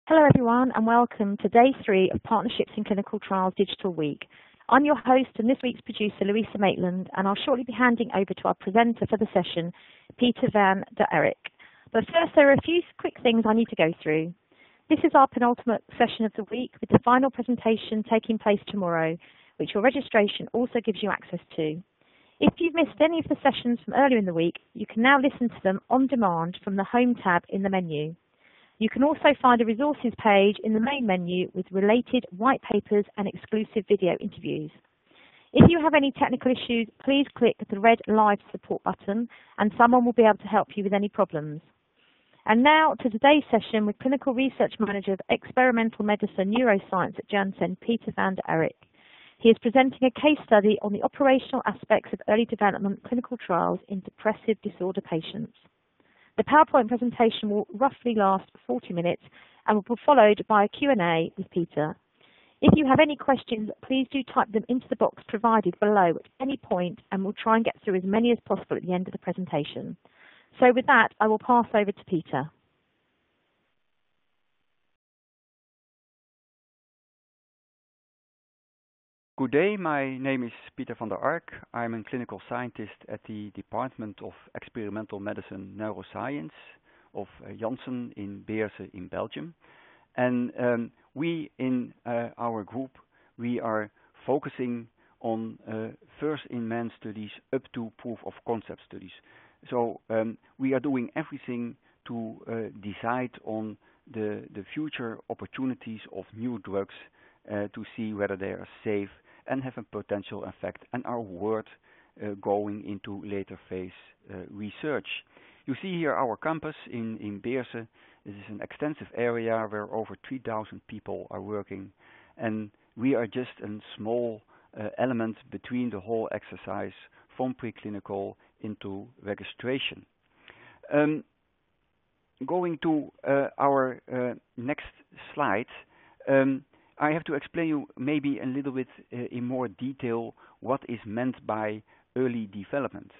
Hello everyone and welcome to day 3 of Partnerships in Clinical Trials Digital Week. I'm your host and this week's producer Louisa Maitland, and I'll shortly be handing over to our presenter for the session, Peter van der Erik. But first there are a few quick things I need to go through. This is our penultimate session of the week with the final presentation taking place tomorrow, which your registration also gives you access to. If you've missed any of the sessions from earlier in the week, you can now listen to them on demand from the Home tab in the menu. You can also find a resources page in the main menu with related white papers and exclusive video interviews. If you have any technical issues, please click the red Live Support button and someone will be able to help you with any problems. And now to today's session with Clinical Research Manager of Experimental Medicine Neuroscience at Janssen, Peter van der Erik. He is presenting a case study on the operational aspects of early development clinical trials in depressive disorder patients. The PowerPoint presentation will roughly last 40 minutes and will be followed by a Q&A with Peter. If you have any questions, please do type them into the box provided below at any point and we'll try and get through as many as possible at the end of the presentation. So with that, I will pass over to Peter. Good day, my name is Peter van der Erik. I'm a clinical scientist at the Department of Experimental Medicine Neuroscience of Janssen in Beersen in Belgium. And we in our group, we are focusing on first-in-man studies up to proof of concept studies. So we are doing everything to decide on the future opportunities of new drugs to see whether they are safe and have a potential effect and are worth going into later phase research. You see here our campus in Beersen. This is an extensive area where over 3,000 people are working, and we are just a small element between the whole exercise from preclinical into registration. Going to our next slide, I have to explain you maybe a little bit in more detail what is meant by early development.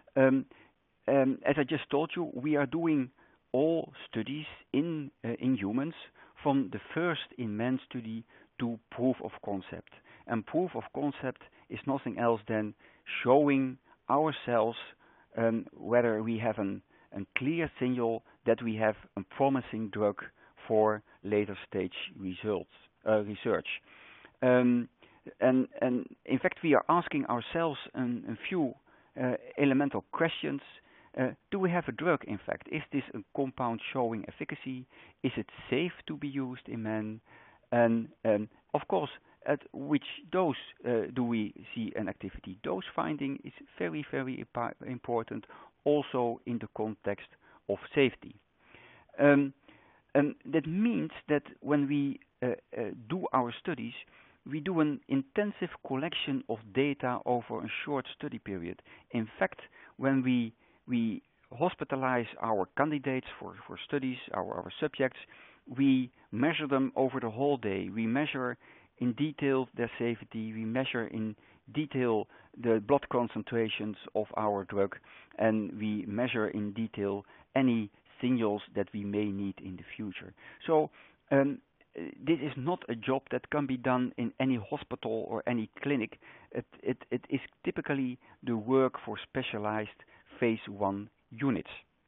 As I just told you, we are doing all studies in humans from the first-in-man study to proof of concept. And proof of concept is nothing else than showing ourselves whether we have a clear signal that we have a promising drug for later stage research. And in fact, we are asking ourselves a few elemental questions. Do we have a drug, in fact? Is this a compound showing efficacy? Is it safe to be used in men? And of course, at which dose do we see an activity? Dose finding is very, very important, also in the context of safety. And that means that when we do our studies, we do an intensive collection of data over a short study period. In fact, when we hospitalize our candidates for studies, our subjects, we measure them over the whole day. We measure in detail their safety, we measure in detail the blood concentrations of our drug, and we measure in detail any signals that we may need in the future. So this is not a job that can be done in any hospital or any clinic. It is typically the work for specialized phase 1 units.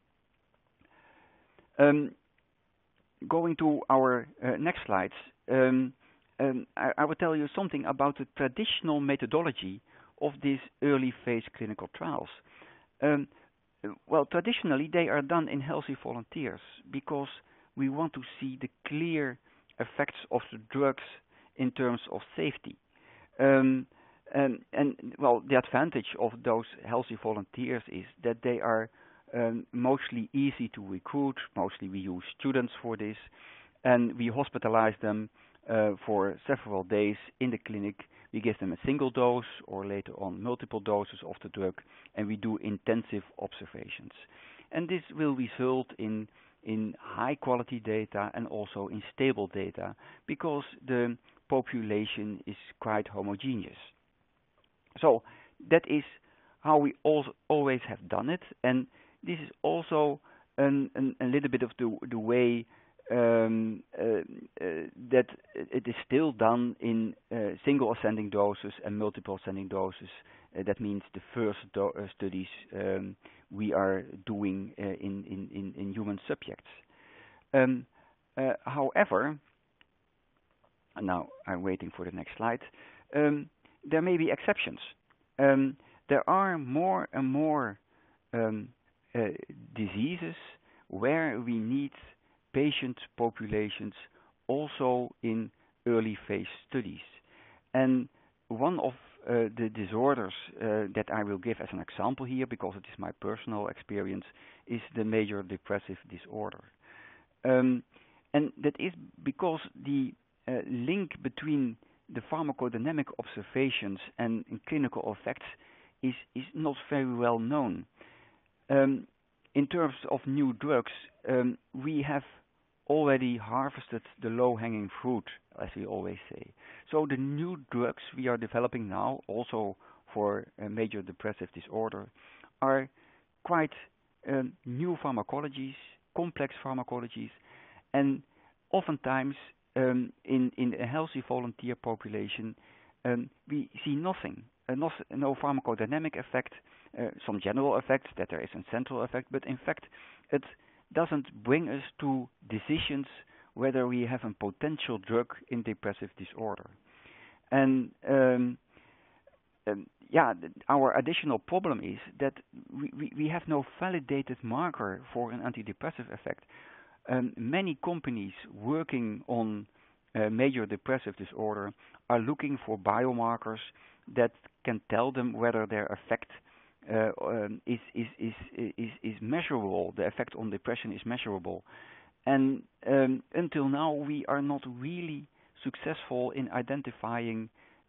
Going to our next slides, I will tell you something about the traditional methodology of these early phase clinical trials. Well, traditionally they are done in healthy volunteers because we want to see the clear effects of the drugs in terms of safety. And well, the advantage of those healthy volunteers is that they are mostly easy to recruit. Mostly we use students for this, and we hospitalize them for several days in the clinic. We give them a single dose or later on multiple doses of the drug, and we do intensive observations. And this will result in high quality data and also in stable data because the population is quite homogeneous. So that is how we always have done it, and this is also a little bit of the way that it is still done in single ascending doses and multiple ascending doses. That means the first studies we are doing in human subjects. However, now I'm waiting for the next slide. There may be exceptions. There are more and more diseases where we need patient populations also in early phase studies. And one of the disorders that I will give as an example here, because it is my personal experience, is the major depressive disorder. And that is because the link between the pharmacodynamic observations and clinical effects is not very well known. In terms of new drugs, we have already harvested the low-hanging fruit, as we always say. So the new drugs we are developing now, also for major depressive disorder, are quite new pharmacologies, complex pharmacologies, and oftentimes in a healthy volunteer population, we see nothing, no pharmacodynamic effect, some general effects that there is a central effect, but in fact it doesn't bring us to decisions whether we have a potential drug in depressive disorder. And our additional problem is that we have no validated marker for an antidepressive effect. Many companies working on major depressive disorder are looking for biomarkers that can tell them whether their effect is measurable. The effect on depression is measurable, and until now we are not really successful in identifying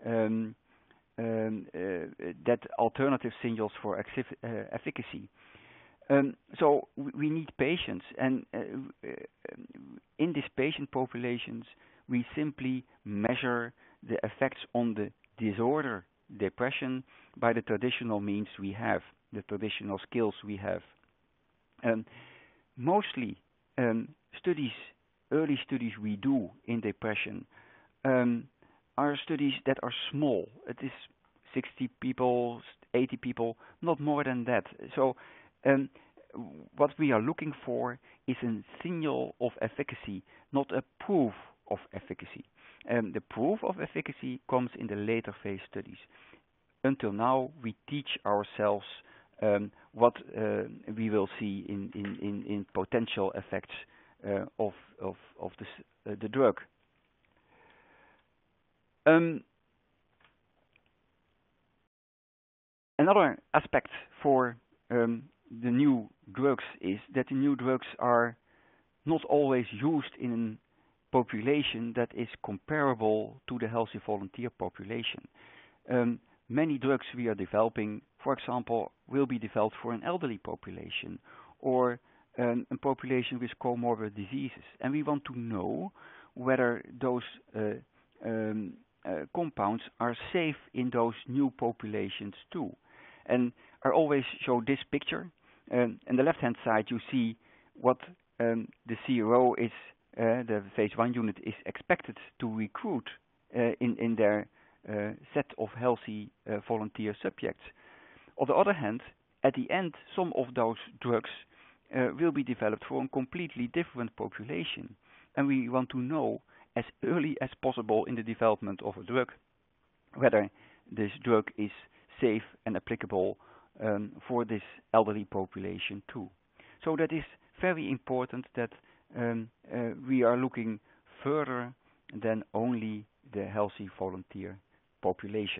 that alternative signals for efficacy. So we need patients, and in these patient populations we simply measure the effects on the disorder, depression, by the traditional means we have, the traditional skills we have. Mostly early studies we do in depression are studies that are small. It is 60 people, 80 people, not more than that. So what we are looking for is a signal of efficacy, not a proof of efficacy. The proof of efficacy comes in the later phase studies. Until now, we teach ourselves what we will see in potential effects of the drug. Another aspect for the new drugs is that the new drugs are not always used in a population that is comparable to the healthy volunteer population. Many drugs we are developing, for example, will be developed for an elderly population or a population with comorbid diseases. And we want to know whether those compounds are safe in those new populations too. And I always show this picture. On the left-hand side you see what the CRO is, the phase 1 unit is expected to recruit in their set of healthy volunteer subjects. On the other hand, at the end, some of those drugs will be developed for a completely different population. And we want to know as early as possible in the development of a drug whether this drug is safe and applicable for this elderly population too. So that is very important that we are looking further than only the healthy volunteer population.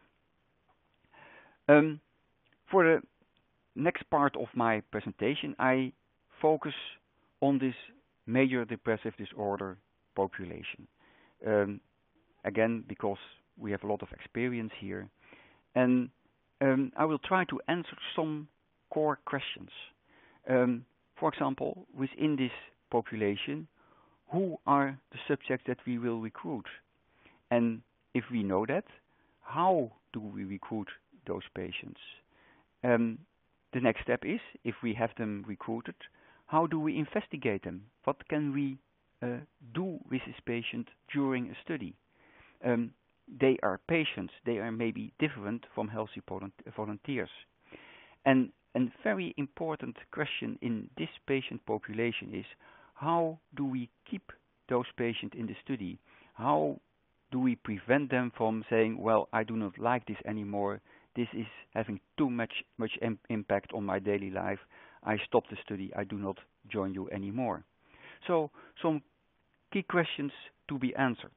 For the next part of my presentation, I focus on this major depressive disorder population. Again, because we have a lot of experience here, and I will try to answer some core questions. For example, within this population, who are the subjects that we will recruit? And if we know that, how do we recruit those patients? The next step is, if we have them recruited, how do we investigate them? What can we do with this patient during a study. They are patients. They are maybe different from healthy volunteers. And a very important question in this patient population is, how do we keep those patients in the study? How do we prevent them from saying, well, I do not like this anymore, this is having too much impact on my daily life, I stop the study, I do not join you anymore. So some key questions to be answered.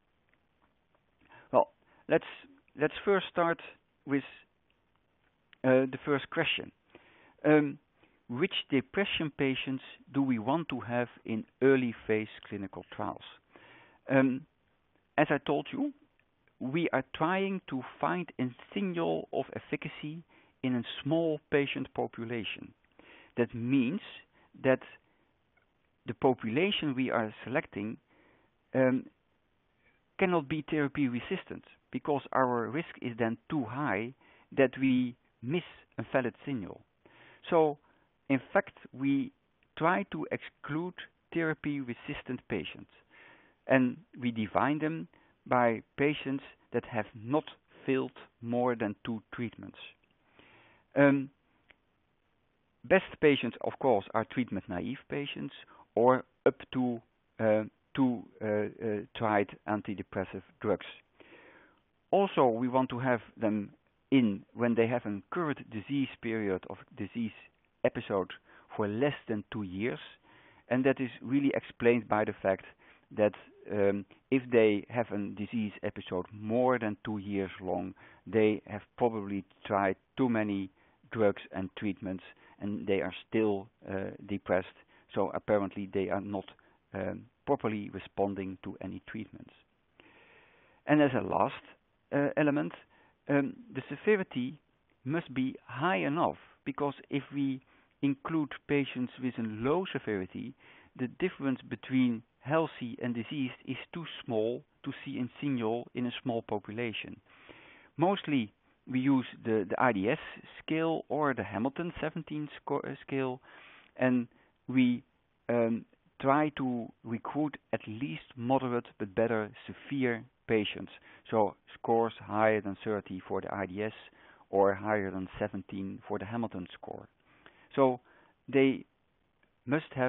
Well, let's first start with the first question. Which depression patients do we want to have in early phase clinical trials? As I told you, we are trying to find a signal of efficacy in a small patient population. That means that the population we are selecting cannot be therapy resistant, because our risk is then too high that we miss a valid signal. So, in fact, we try to exclude therapy resistant patients, and we define them by patients that have not failed more than 2 treatments. Best patients, of course, are treatment naive patients or up to 2 tried antidepressive drugs. Also, we want to have them in when they have a current disease period of disease episode for less than 2 years, and that is really explained by the fact that if they have a disease episode more than 2 years long, they have probably tried too many drugs and treatments, and they are still depressed, so apparently they are not properly responding to any treatments. And as a last element, the severity must be high enough, because if we include patients with a low severity, the difference between healthy and diseased is too small to see a signal in a small population. Mostly we use the IDS scale or the Hamilton 17 scale, and we try to recruit at least moderate but better severe patients. So scores higher than 30 for the IDS or higher than 17 for the Hamilton score. So they must have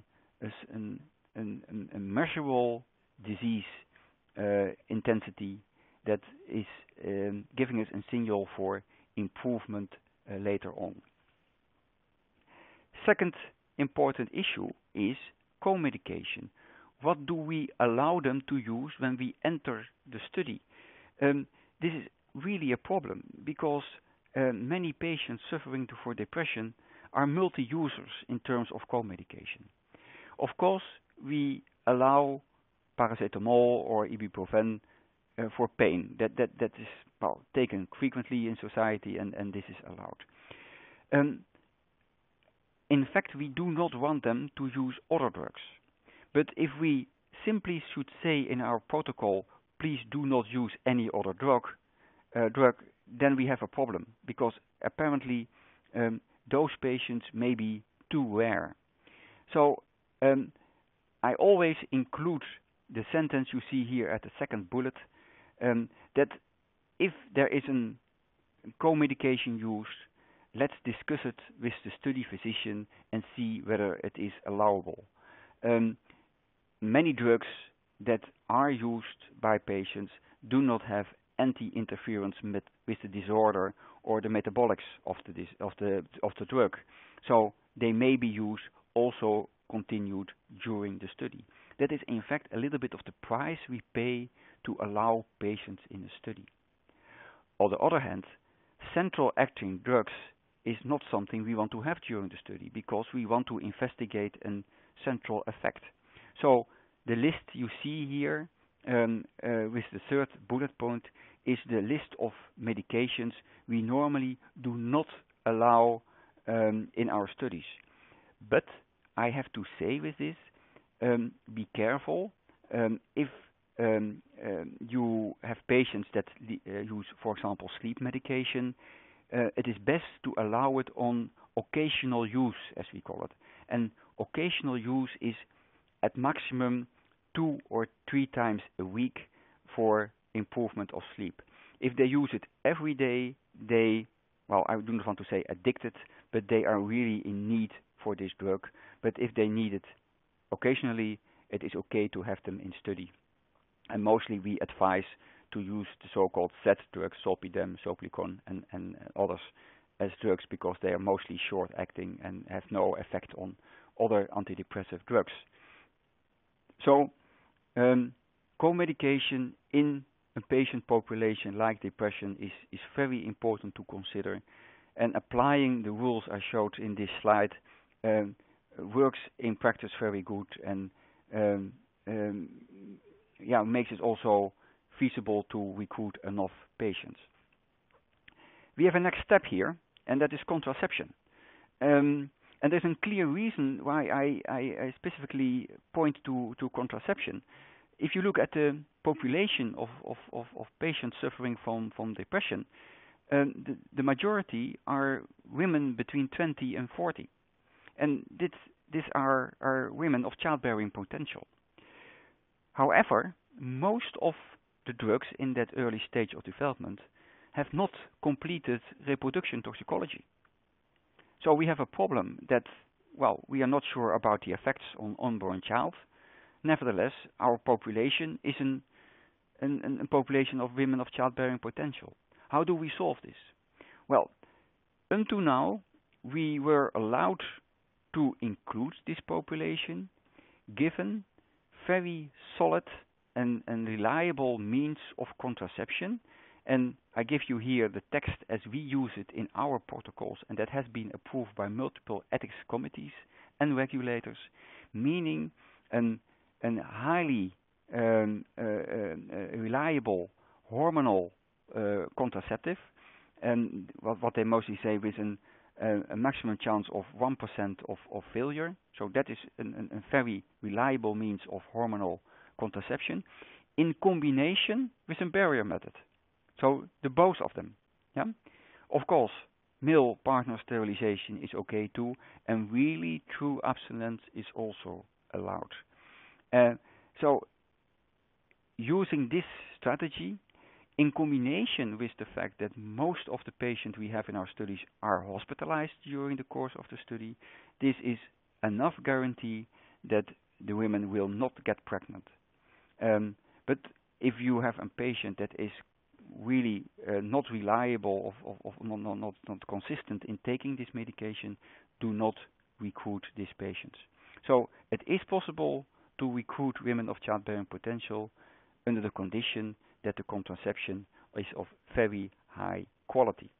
a measurable disease intensity that is giving us a signal for improvement later on. Second important issue is co-medication. What do we allow them to use when we enter the study? This is really a problem, because many patients suffering for depression are multi-users in terms of co-medication. Of course, we allow paracetamol or ibuprofen for pain. That is taken frequently in society, and this is allowed. In fact, we do not want them to use other drugs. But if we simply should say in our protocol, please do not use any other drug, then we have a problem, because apparently those patients may be too rare. So I always include the sentence you see here at the second bullet, that if there is a co-medication used, let's discuss it with the study physician and see whether it is allowable. Many drugs that are used by patients do not have anti-interference with the disorder or the metabolics of the drug, so they may be used also continued during the study. That is in fact a little bit of the price we pay to allow patients in a study. On the other hand, central acting drugs is not something we want to have during the study, because we want to investigate a central effect. So the list you see here with the third bullet point is the list of medications we normally do not allow in our studies. But I have to say with this, be careful. If you have patients that use, for example, sleep medication, it is best to allow it on occasional use, as we call it. And occasional use is at maximum 2 or 3 times a week for improvement of sleep. If they use it every day, well, I do not want to say addicted, but they are really in need for this drug. But if they need it occasionally, it is okay to have them in study. And mostly we advise to use the so-called Z drugs, zolpidem, zopicon, and others as drugs, because they are mostly short-acting and have no effect on other antidepressive drugs. So, co-medication in a patient population like depression is very important to consider, and applying the rules I showed in this slide works in practice very good, and yeah, makes it also feasible to recruit enough patients. We have a next step here, and that is contraception. And there's a clear reason why I specifically point to contraception. If you look at the population of patients suffering from depression, the majority are women between 20 and 40. And these are women of childbearing potential. However, most of the drugs in that early stage of development have not completed reproduction toxicology. So we have a problem that, well, we are not sure about the effects on unborn child. Nevertheless, our population is a population of women of childbearing potential. How do we solve this? Well, until now, we were allowed to include this population given very solid and reliable means of contraception. And I give you here the text as we use it in our protocols, and that has been approved by multiple ethics committees and regulators, meaning a highly reliable hormonal contraceptive, and what they mostly say with a maximum chance of 1% of failure. So that is a very reliable means of hormonal contraception in combination with a barrier method. So the both of them. Yeah? Of course, male partner sterilization is okay too, and really true abstinence is also allowed. So using this strategy in combination with the fact that most of the patients we have in our studies are hospitalized during the course of the study, this is enough guarantee that the women will not get pregnant. But if you have a patient that is really not reliable, not consistent in taking this medication, do not recruit these patients. So it is possible to recruit women of childbearing potential under the condition that the contraception is of very high quality.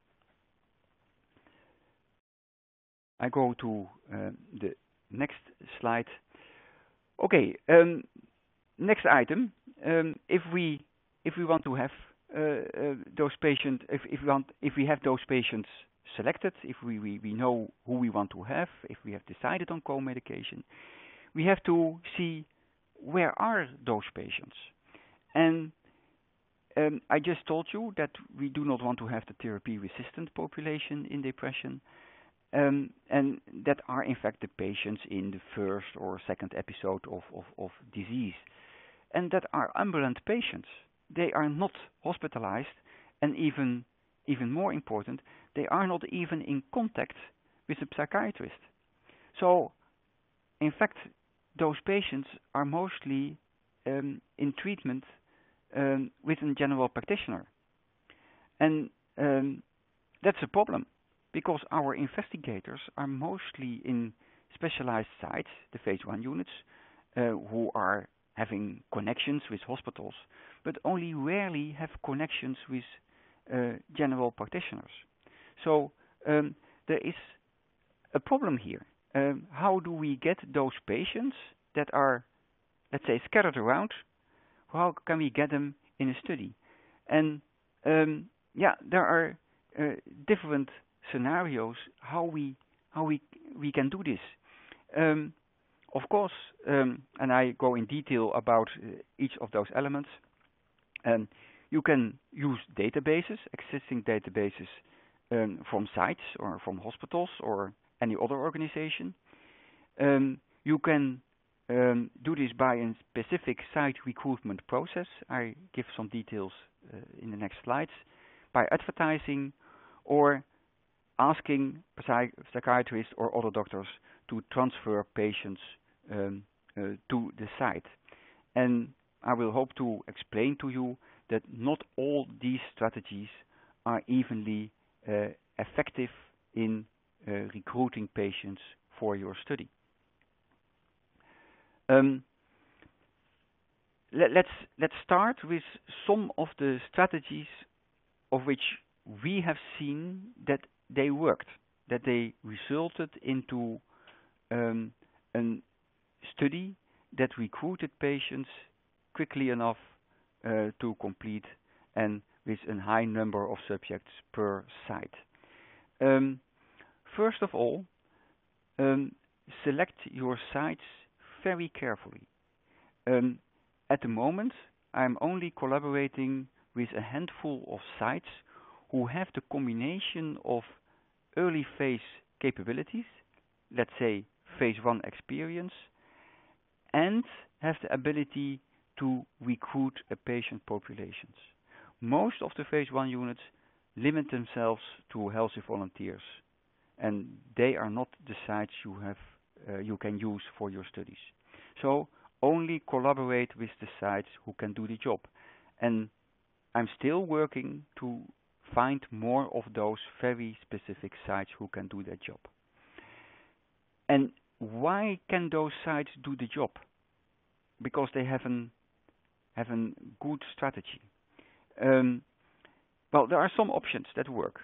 I go to the next slide. Okay, next item. If we want to have those patients, if we have those patients selected, if we know who we want to have, if we have decided on co-medication, we have to see where are those patients. And I just told you that we do not want to have the therapy-resistant population in depression, and that are in fact the patients in the first or second episode of disease, and that are ambulant patients. They are not hospitalized, and even more important, they are not even in contact with a psychiatrist. So, in fact, those patients are mostly in treatment with a general practitioner. And that's a problem, because our investigators are mostly in specialized sites, the phase 1 units, who are having connections with hospitals, but only rarely have connections with general practitioners. So there is a problem here. How do we get those patients that are, let's say, scattered around? How can we get them in a study? And yeah, there are different scenarios how we can do this. Of course, and I go in detail about each of those elements. You can use databases, existing databases from sites or from hospitals or any other organization. You can do this by a specific site recruitment process. I give some details in the next slides. By advertising or asking psychiatrists or other doctors to transfer patients to the site. And I will hope to explain to you that not all these strategies are evenly effective in recruiting patients for your study. Let's start with some of the strategies of which we have seen that they worked, that they resulted into a study that recruited patients quickly enough to complete and with a high number of subjects per site. First of all, select your sites very carefully. At the moment, I'm only collaborating with a handful of sites who have the combination of early phase capabilities, let's say phase 1 experience, and have the ability to recruit a patient populations. Most of the phase 1 units limit themselves to healthy volunteers, and they are not the sites you can use for your studies. So only collaborate with the sites who can do the job. And I'm still working to find more of those very specific sites who can do that job. And why can those sites do the job? Because they have a good strategy. Well, there are some options that work.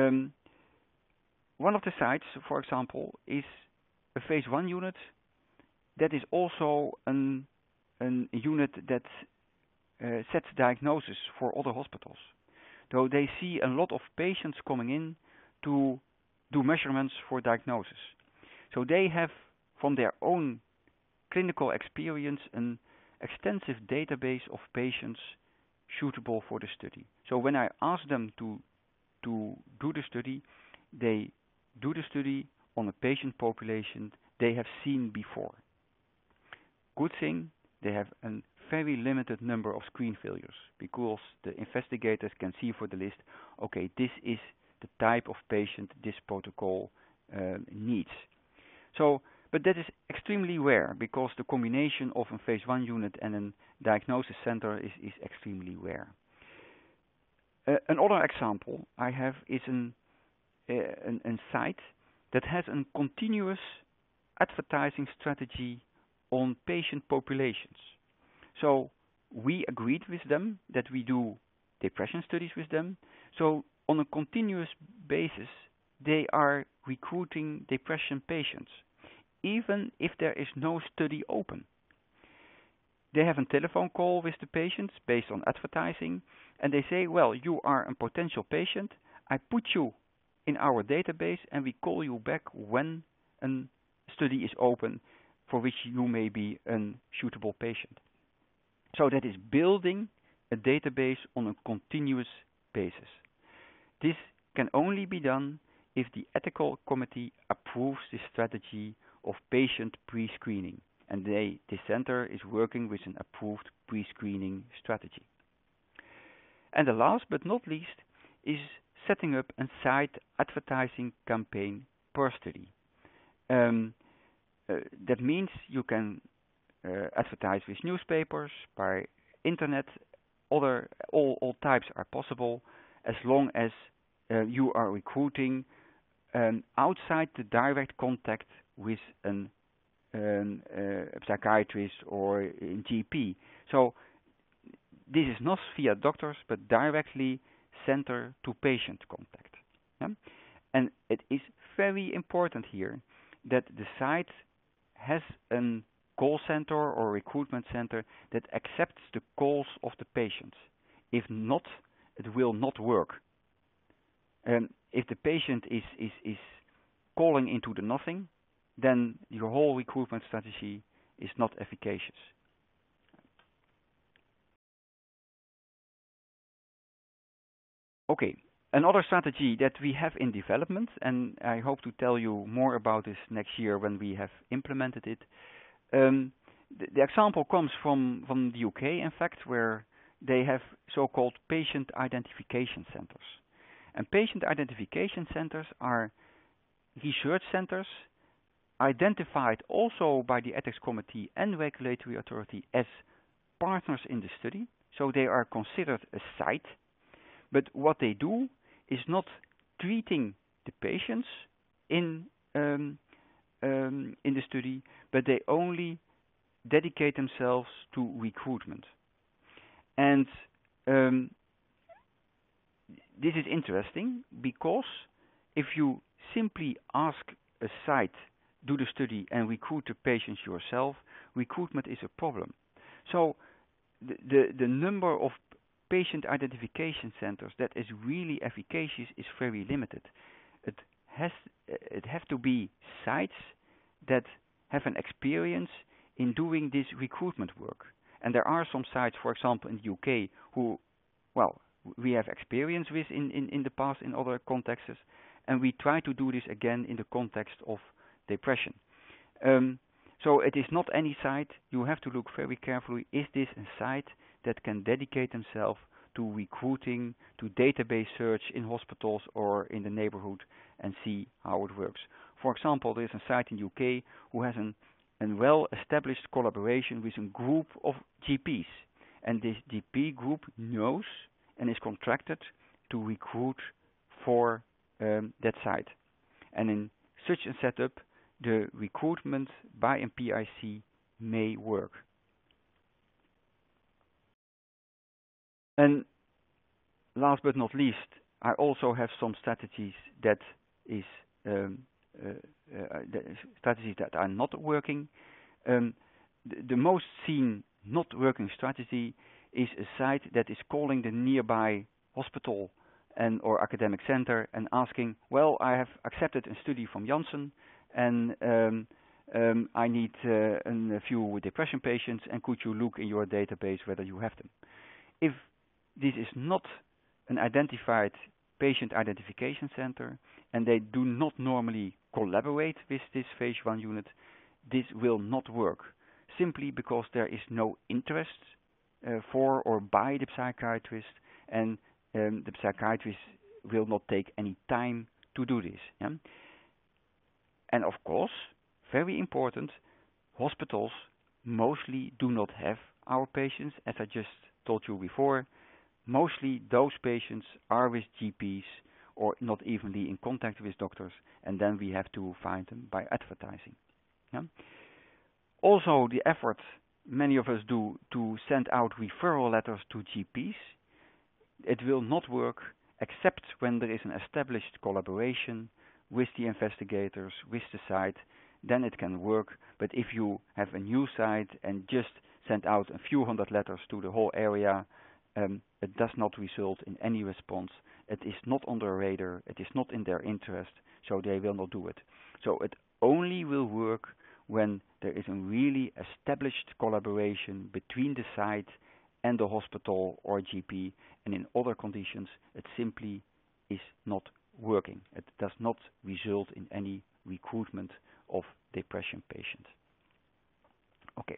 One of the sites, for example, is a phase 1 unit that is also a unit that sets diagnosis for other hospitals. So they see a lot of patients coming in to do measurements for diagnosis. So they have, from their own clinical experience, an extensive database of patients suitable for the study. So when I ask them to do the study, they do the study on a patient population they have seen before. Good thing, they have a very limited number of screen failures, because the investigators can see for the list, okay, this is the type of patient this protocol needs. So, but that is extremely rare, because the combination of a phase 1 unit and a diagnosis center is extremely rare. Another example I have is a site that has a continuous advertising strategy on patient populations. So we agreed with them that we do depression studies with them. So on a continuous basis, they are recruiting depression patients, even if there is no study open. They have a telephone call with the patients based on advertising, and they say, well, you are a potential patient. I put you in our database, and we call you back when a study is open for which you may be a suitable patient. So that is building a database on a continuous basis. This can only be done if the ethical committee approves the strategy of patient pre-screening, and the center is working with an approved pre-screening strategy. And the last but not least is setting up a site advertising campaign per study. That means you can advertise with newspapers, by internet, all types are possible, as long as you are recruiting outside the direct contact with a psychiatrist or a GP. So this is not via doctors, but directly center to patient contact. Yeah? And it is very important here that the site has a call center or recruitment center that accepts the calls of the patients. If not, it will not work. If the patient is calling into the nothing, then your whole recruitment strategy is not efficacious. Okay, another strategy that we have in development, and I hope to tell you more about this next year when we have implemented it, The example comes from the UK, in fact, where they have so-called patient identification centers. And patient identification centers are research centers identified also by the ethics committee and regulatory authority as partners in the study. So they are considered a site. But what they do is not treating the patients in the study, but they only dedicate themselves to recruitment. And this is interesting because if you simply ask a site, do the study and recruit the patients yourself, recruitment is a problem. So the number of patient identification centers that is really efficacious is very limited. It have to be sites that have an experience in doing this recruitment work. And there are some sites, for example, in the UK, who, well, we have experience with in the past in other contexts, and we try to do this again in the context of depression. So it is not any site. You have to look very carefully. Is this a site that can dedicate themselves to recruiting, to database search in hospitals or in the neighborhood and see how it works? For example, there is a site in the UK who has a well-established collaboration with a group of GPs. And this GP group knows and is contracted to recruit for that site. And in such a setup, the recruitment by a PIC may work. And last but not least, I also have some strategies that are not working. The most seen not working strategy is a site that is calling the nearby hospital and or academic center and asking, well, I have accepted a study from Janssen and I need a few depression patients, and could you look in your database whether you have them? If this is not an identified patient identification center and they do not normally collaborate with this phase 1 unit, this will not work, simply because there is no interest for or by the psychiatrist, and the psychiatrist will not take any time to do this. Yeah? And of course, very important, hospitals mostly do not have our patients, as I just told you before. Mostly those patients are with GPs or not evenly in contact with doctors, and then we have to find them by advertising. Yeah? Also, the effort many of us do to send out referral letters to GPs, it will not work except when there is an established collaboration with the investigators, with the site, then it can work. But if you have a new site and just send out a few hundred letters to the whole area, it does not result in any response. It is not on their radar, it is not in their interest, so they will not do it. So it only will work when there is a really established collaboration between the site and the hospital or GP, and in other conditions it simply is not working. It does not result in any recruitment of depression patients. Okay.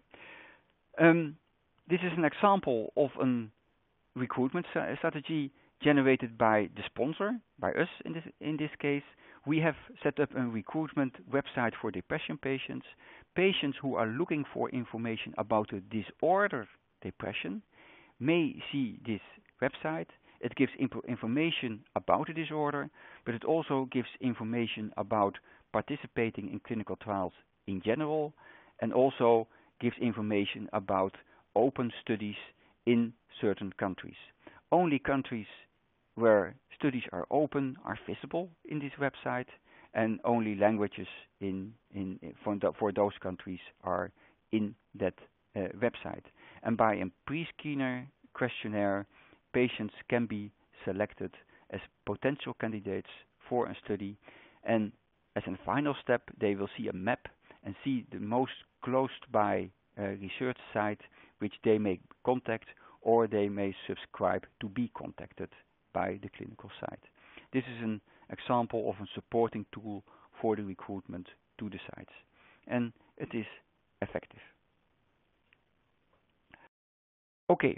This is an example of a recruitment strategy generated by the sponsor, by us in this case. We have set up a recruitment website for depression patients. Patients who are looking for information about the disorder depression may see this website. It gives information about the disorder, but it also gives information about participating in clinical trials in general, and also gives information about open studies in certain countries. Only countries where studies are open are visible in this website, and only languages for those countries are in that website. And by a pre-screener questionnaire, patients can be selected as potential candidates for a study, and as a final step they will see a map and see the most close by research site which they may contact, or they may subscribe to be contacted by the clinical site. This is an example of a supporting tool for the recruitment to the sites, and it is effective. Okay.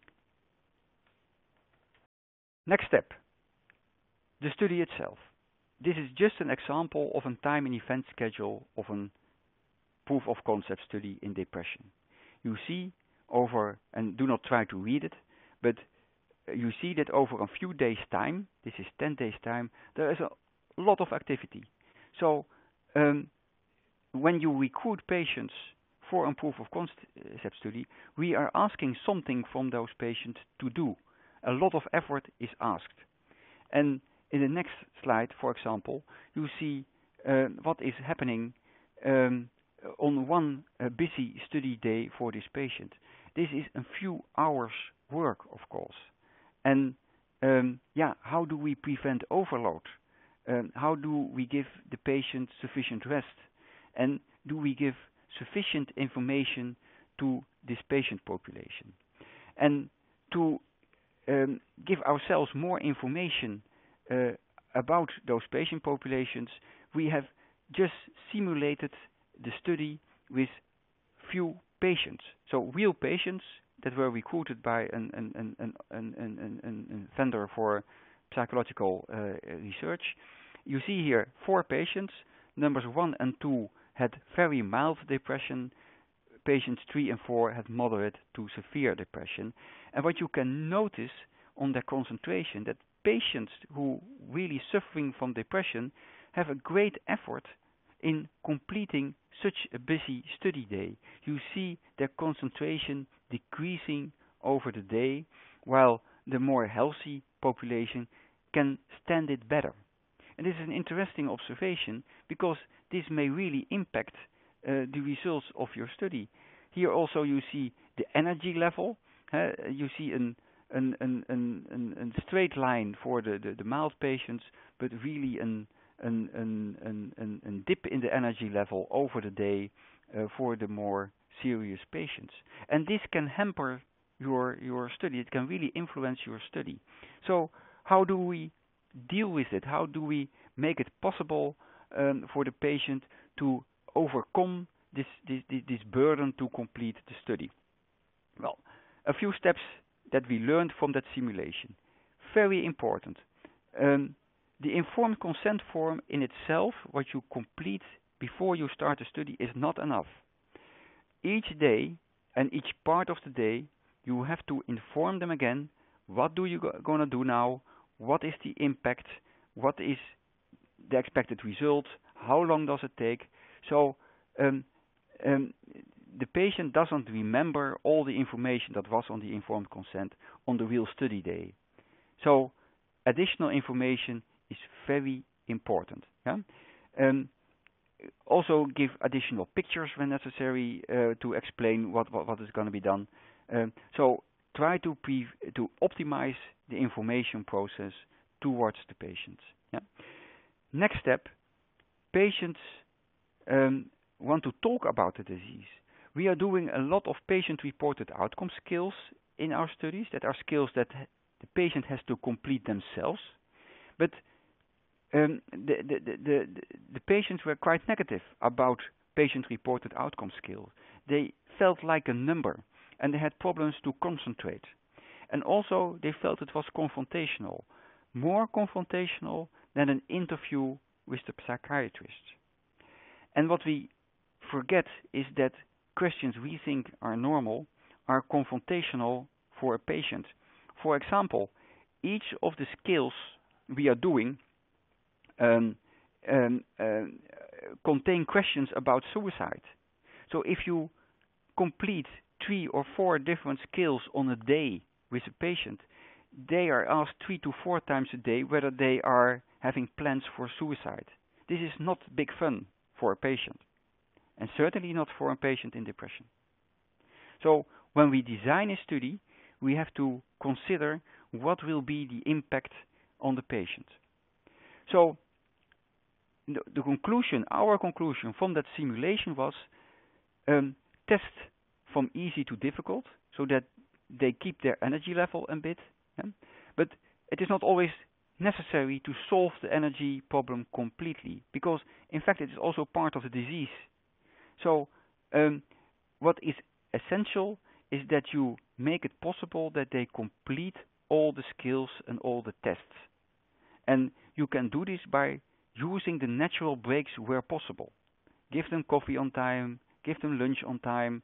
Next step, the study itself. This is just an example of a time and event schedule of a proof of concept study in depression. You see over, and do not try to read it, but you see that over a few days time, this is 10 days time, there is a lot of activity. So when you recruit patients for a proof of concept study, we are asking something from those patients to do. A lot of effort is asked. And in the next slide, for example, you see what is happening on one busy study day for this patient. This is a few hours work, of course. And how do we prevent overload? How do we give the patient sufficient rest? And do we give sufficient information to this patient population? And to give ourselves more information about those patient populations, we have just simulated the study with few patients. So real patients that were recruited by a vendor for psychological research. You see here 4 patients. Numbers 1 and 2 had very mild depression. Patients 3 and 4 had moderate to severe depression. And what you can notice on their concentration, that patients who really suffering from depression have a great effort in completing such a busy study day. You see their concentration decreasing over the day, while the more healthy population can stand it better. And this is an interesting observation, because this may really impact the results of your study. Here also you see the energy level. You see a straight line for the mild patients, but really a dip in the energy level over the day for the more serious patients. And this can hamper your study. It can really influence your study. So how do we deal with it? How do we make it possible for the patient to overcome this burden to complete the study? Well, a few steps that we learned from that simulation. Very important. The informed consent form in itself, what you complete before you start the study, is not enough. Each day and each part of the day, you have to inform them again, what do you going to do now, what is the impact, what is the expected result, how long does it take. So the patient doesn't remember all the information that was on the informed consent on the real study day. So additional information is very important. Yeah? Also give additional pictures when necessary to explain what is going to be done. So try to optimize the information process towards the patients. Yeah? Next step, patients want to talk about the disease. We are doing a lot of patient-reported outcome skills in our studies, that are skills that the patient has to complete themselves. But the patients were quite negative about patient-reported outcome skills. They felt like a number, and they had problems to concentrate. And also, they felt it was confrontational, more confrontational than an interview with the psychiatrist. And what we forget is that questions we think are normal are confrontational for a patient. For example, each of the skills we are doing contain questions about suicide. So if you complete 3 or 4 different skills on a day with a patient, they are asked 3 to 4 times a day whether they are having plans for suicide. This is not big fun for a patient, and certainly not for a patient in depression. So when we design a study, we have to consider what will be the impact on the patient. So the conclusion, our conclusion from that simulation was test from easy to difficult, so that they keep their energy level a bit. Yeah? But it is not always necessary to solve the energy problem completely, because in fact it is also part of the disease. So what is essential is that you make it possible that they complete all the skills and all the tests. And you can do this by using the natural breaks where possible. Give them coffee on time, give them lunch on time.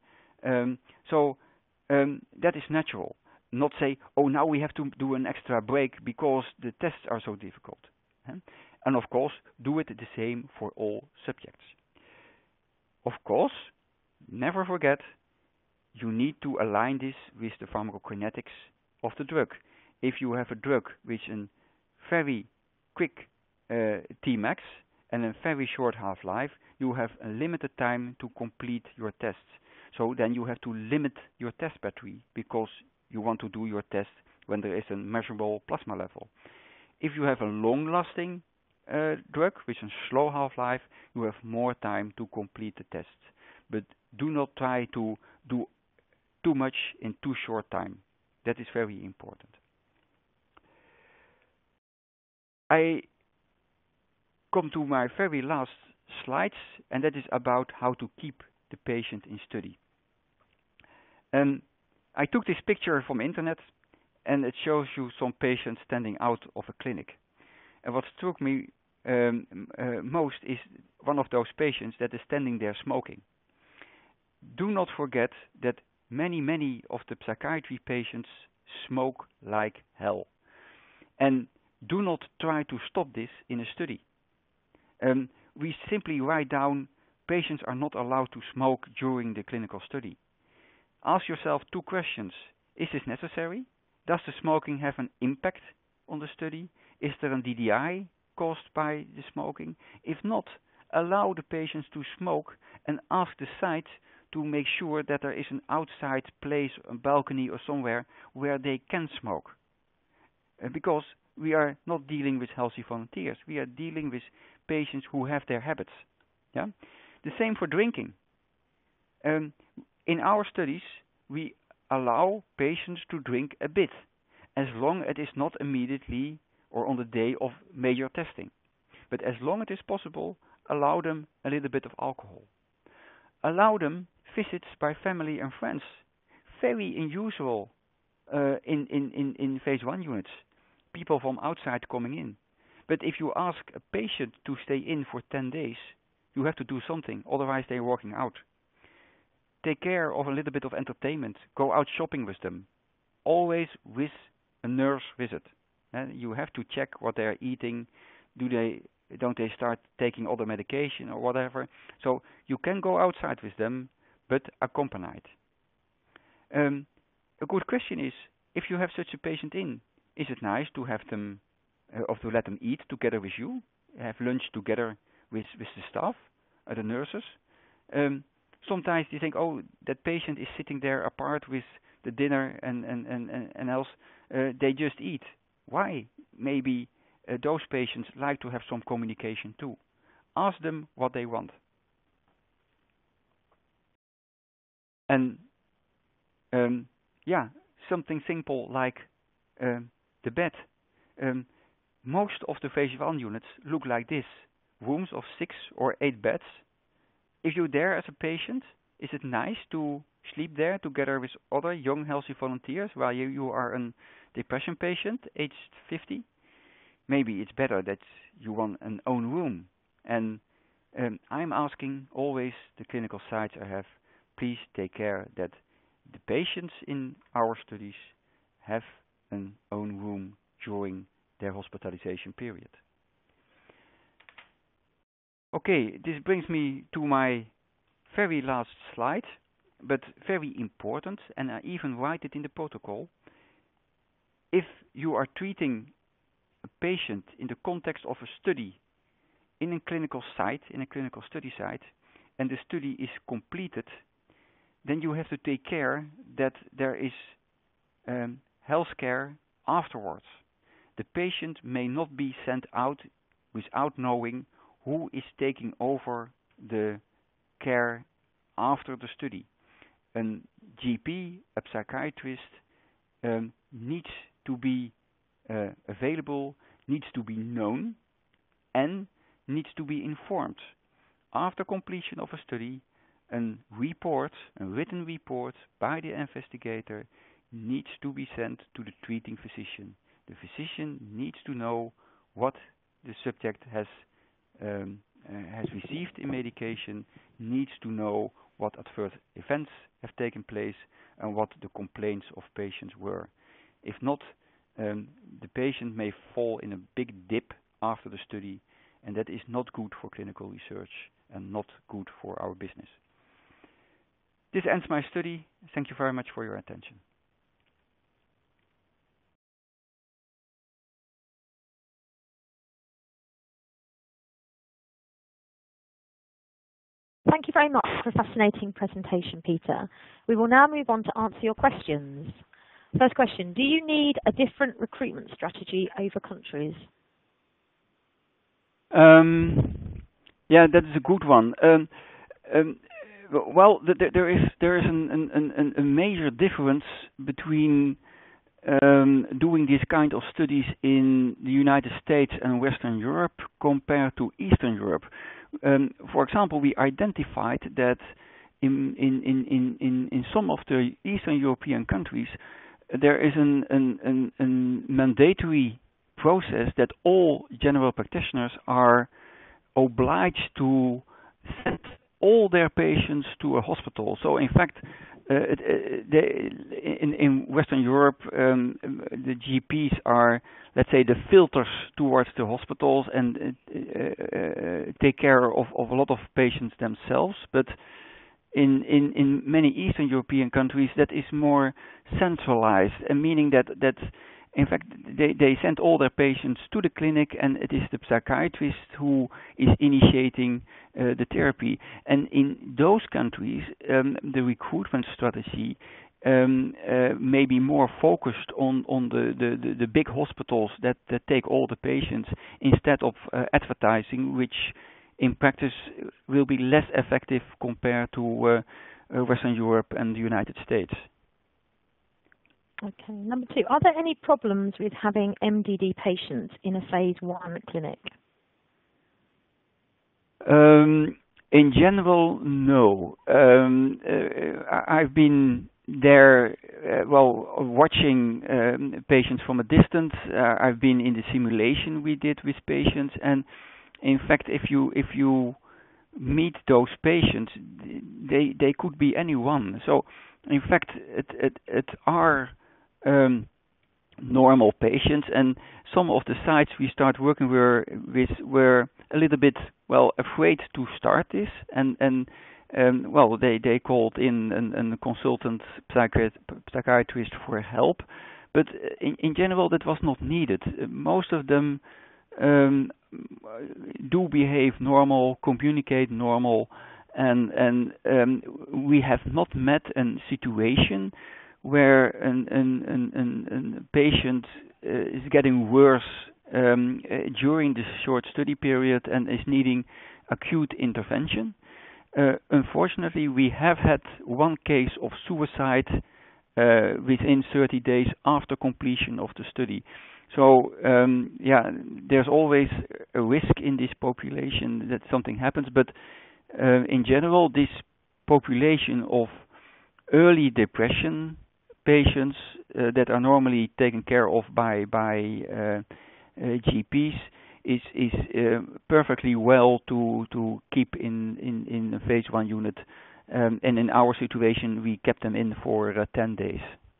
That is natural. Not say, oh, now we have to do an extra break because the tests are so difficult. And of course, do it the same for all subjects. Of course, never forget, you need to align this with the pharmacokinetics of the drug. If you have a drug with a very quick Tmax and a very short half-life, you have a limited time to complete your tests. So then you have to limit your test battery because you want to do your test when there is a measurable plasma level. If you have a long-lasting drug with a slow half-life, you have more time to complete the tests. But do not try to do too much in too short time. That is very important. I come to my very last slides, and that is about how to keep the patient in study. I took this picture from internet, and it shows you some patients standing out of a clinic. And what struck me most is one of those patients that is standing there smoking. Do not forget that many of the psychiatry patients smoke like hell. And do not try to stop this in a study. We simply write down patients are not allowed to smoke during the clinical study. Ask yourself 2 questions. Is this necessary? Does the smoking have an impact on the study? Is there a DDI caused by the smoking? If not, allow the patients to smoke and ask the site to make sure that there is an outside place, a balcony or somewhere where they can smoke. Because we are not dealing with healthy volunteers. We are dealing with patients who have their habits. Yeah? The same for drinking. In our studies, we allow patients to drink a bit, as long as it is not immediately or on the day of major testing. But as long as it is possible, allow them a little bit of alcohol. Allow them visits by family and friends. Very unusual in phase 1 units. People from outside coming in. But if you ask a patient to stay in for 10 days, you have to do something, otherwise they're walking out. Take care of a little bit of entertainment. Go out shopping with them. Always with a nurse visit. You have to check what they're eating. Don't they start taking other medication or whatever? So you can go outside with them, but accompanied. A good question is, if you have such a patient in, is it nice to have them, or to let them eat together with you, have lunch together with the staff, the nurses? Sometimes you think, oh, that patient is sitting there apart with the dinner and else. They just eat. Why? Maybe those patients like to have some communication too. Ask them what they want. And something simple like the bed. Most of the phase 1 units look like this. Rooms of 6 or 8 beds. If you're there as a patient, is it nice to sleep there together with other young healthy volunteers while you are a depression patient, aged 50? Maybe it's better that you want an own room. And I'm asking always the clinical sites I have, please take care that the patients in our studies have an own room during their hospitalization period. Okay, this brings me to my very last slide, but very important, and I even write it in the protocol. If you are treating a patient in the context of a study in a clinical site, in a clinical study site, and the study is completed, then you have to take care that there is health care afterwards. The patient may not be sent out without knowing who is taking over the care after the study. A GP, a psychiatrist, needs to be available, needs to be known, and needs to be informed. After completion of a study, a written report by the investigator needs to be sent to the treating physician. The physician needs to know what the subject has received in medication, needs to know what adverse events have taken place and what the complaints of patients were. If not, the patient may fall in a big dip after the study, and that is not good for clinical research and not good for our business. This ends my study. Thank you very much for your attention. Thank you very much for a fascinating presentation, Peter. We will now move on to answer your questions. First question, do you need a different recruitment strategy over countries? Yeah, that is a good one. Well, there is a major difference between doing this kind of studies in the United States and Western Europe compared to Eastern Europe. For example, we identified that in some of the Eastern European countries, there is a mandatory process that all general practitioners are obliged to send all their patients to a hospital. So, in fact, in Western Europe, the GPs are, let's say, the filters towards the hospitals and take care of a lot of patients themselves. But in many Eastern European countries, that is more centralized, and meaning that in fact they send all their patients to the clinic, and it is the psychiatrist who is initiating the therapy. And in those countries, the recruitment strategy may be more focused on the big hospitals that take all the patients instead of advertising, which in practice will be less effective compared to Western Europe and the United States. Okay. Number 2, are there any problems with having MDD patients in a phase 1 clinic? In general, no. I've been there, watching patients from a distance. I've been in the simulation we did with patients, and in fact, if you meet those patients, they could be anyone. So, in fact, it are normal patients, and some of the sites we start working with were a little bit afraid to start this, and they called in a consultant psychiatrist for help, but in general that was not needed. Most of them do behave normal, communicate normal, and we have not met a situation where a patient is getting worse during this short study period and is needing acute intervention. Unfortunately, we have had one case of suicide within 30 days after completion of the study. So, there's always a risk in this population that something happens, but in general, this population of early depression patients that are normally taken care of by GPs is perfectly well to keep in a phase 1 unit, and in our situation we kept them in for 10 days.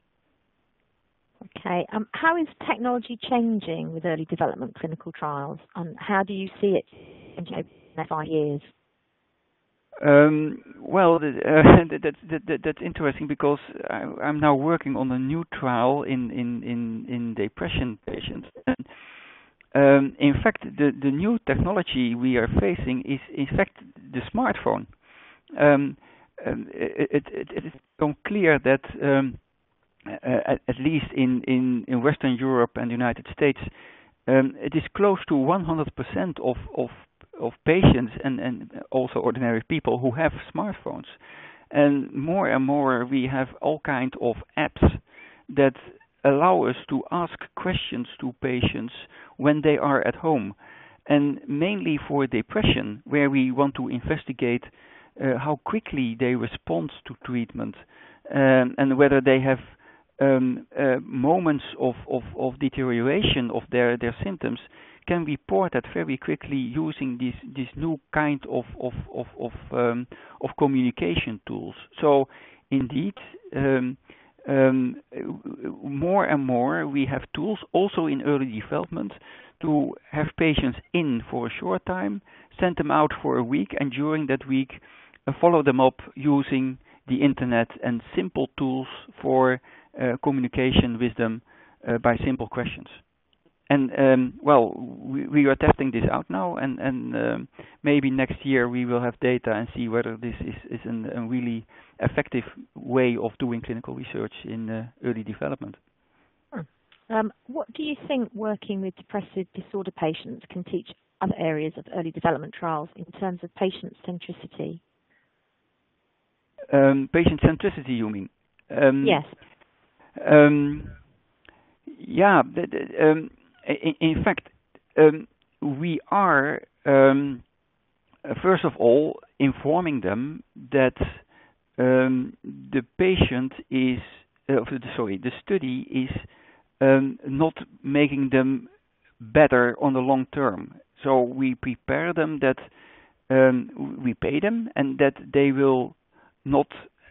Okay. How is technology changing with early development clinical trials, and how do you see it in the next 5 years? That's interesting, because I'm now working on a new trial in depression patients. In fact, the new technology we are facing is in fact the smartphone. It is become clear that at least in Western Europe and the United States, it is close to 100% of patients and also ordinary people who have smartphones. And more we have all kinds of apps that allow us to ask questions to patients when they are at home, and mainly for depression, where we want to investigate how quickly they respond to treatment, and whether they have moments of deterioration of their symptoms can report that very quickly using this new kind of communication tools. So indeed, more and more we have tools also in early development to have patients in for a short time, send them out for a week, and during that week follow them up using the internet and simple tools for communication with them by simple questions. And well, we are testing this out now, and maybe next year we will have data and see whether this is a really effective way of doing clinical research in early development. What do you think working with depressive disorder patients can teach other areas of early development trials in terms of patient centricity? Patient centricity, you mean? Yes. Yeah. In fact, we are first of all informing them that the patient is, the study is not making them better on the long term. So we prepare them that we pay them, and that they will not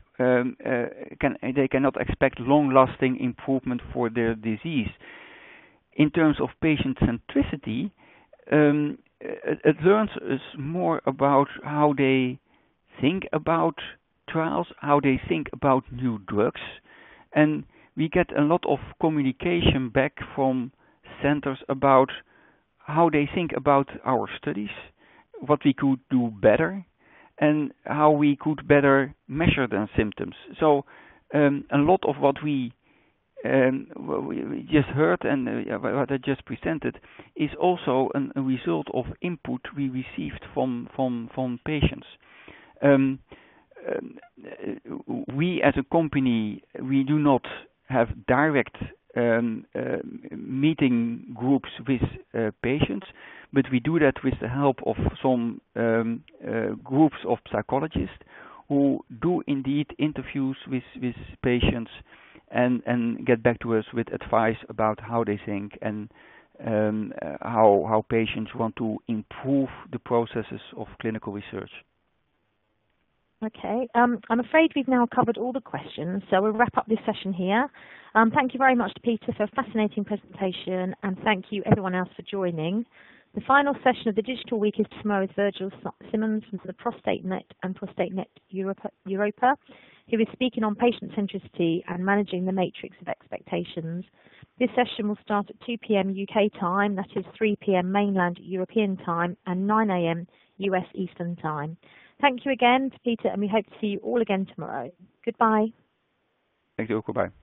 they cannot expect long-lasting improvement for their disease. In terms of patient centricity, it learns us more about how they think about trials, how they think about new drugs, and we get a lot of communication back from centers about how they think about our studies, what we could do better, and how we could better measure their symptoms. So a lot of what we just heard and what I just presented is also a result of input we received from patients. We as a company, we do not have direct meeting groups with patients, but we do that with the help of some groups of psychologists who do indeed interviews with patients and get back to us with advice about how they think and how patients want to improve the processes of clinical research. Okay, I'm afraid we've now covered all the questions, so we'll wrap up this session here. Thank you very much to Peter for a fascinating presentation, and thank you everyone else for joining. The final session of the Digital Week is tomorrow with Virgil Simmons from the ProstateNet and ProstateNet Europa, who is speaking on patient centricity and managing the matrix of expectations. This session will start at 2 p.m. UK time, that is 3 p.m. mainland European time, and 9 a.m. US Eastern time. Thank you again to Peter, and we hope to see you all again tomorrow. Goodbye. Thank you. Goodbye.